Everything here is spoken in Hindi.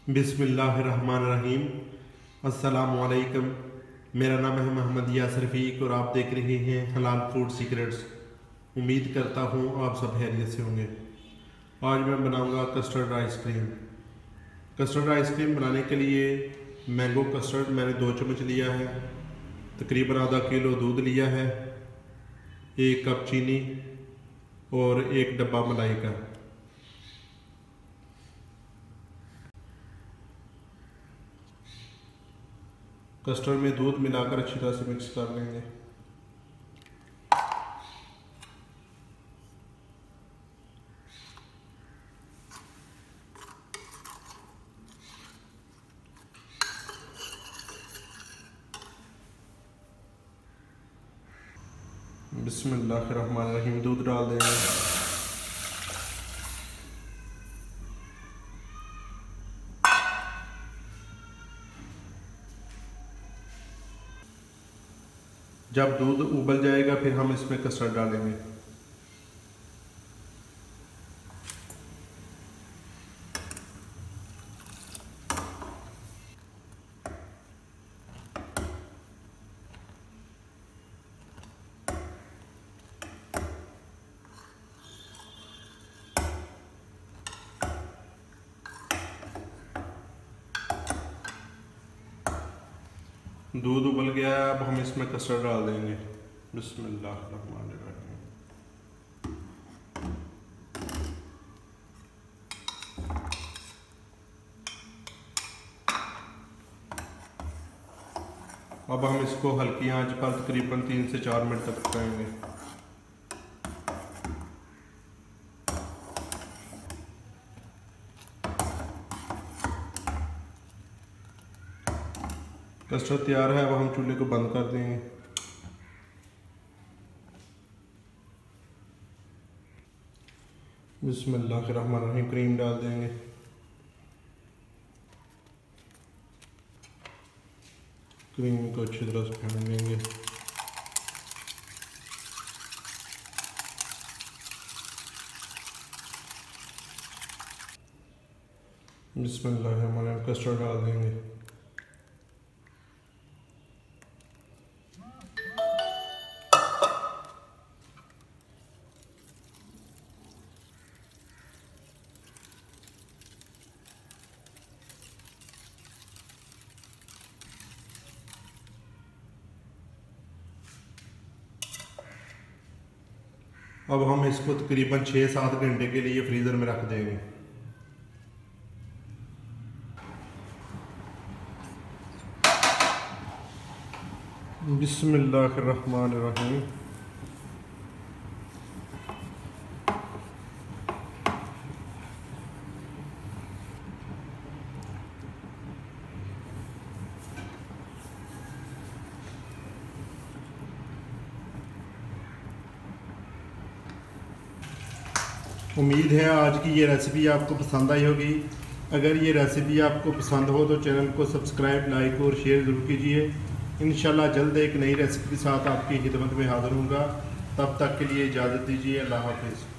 बिस्मिल्लाहिर्रहमानिर्रहीम। अस्सलामुअलैकुम। मेरा नाम है मोहम्मद यासिर रफ़ीक और आप देख रहे हैं हलाल फूड सीक्रेट्स। उम्मीद करता हूँ आप सब खैरियत से होंगे। आज मैं बनाऊँगा कस्टर्ड आइसक्रीम। कस्टर्ड आइसक्रीम बनाने के लिए मैंगो कस्टर्ड मैंने 2 चम्मच लिया है, तकरीबन आधा किलो दूध लिया है, 1 कप चीनी और 1 डब्बा मलाई का। कस्टर्ड में दूध मिलाकर अच्छी तरह से मिक्स कर लेंगे। बिस्मिल्लाहिर्रहमानिर्रहीम। दूध डाल देंगे। जब दूध उबल जाएगा फिर हम इसमें कस्टर्ड डालेंगे। दूध उबल गया है, अब हम इसमें कस्टर्ड डाल देंगे। बिस्मिल्लाहिर्रहमानिर्रहीम। अब हम इसको हल्की आंच पर तकरीबन 3 से 4 मिनट तक पकाएंगे। कस्टर्ड तैयार है, अब हम चूल्हे को बंद कर देंगे। बिस्मिल्लाहिर्रहमानिर्रहीम। क्रीम डाल देंगे। क्रीम को अच्छी तरह से फेंट लेंगे। बिस्मिल्लाहिर्रहमानिर्रहीम। कस्टर्ड डाल देंगे। अब हम इसको तकरीबन 6-7 घंटे के लिए फ्रीज़र में रख देंगे। बिस्मिल्लाहिर्रहमानिर्रहीम। उम्मीद है आज की ये रेसिपी आपको पसंद आई होगी। अगर ये रेसिपी आपको पसंद हो तो चैनल को सब्सक्राइब, लाइक और शेयर ज़रूर कीजिए। इंशाल्लाह जल्द एक नई रेसिपी के साथ आपकी खिदमत में हाज़िर होऊंगा। तब तक के लिए इजाज़त दीजिए। अल्लाह हाफ़िज़।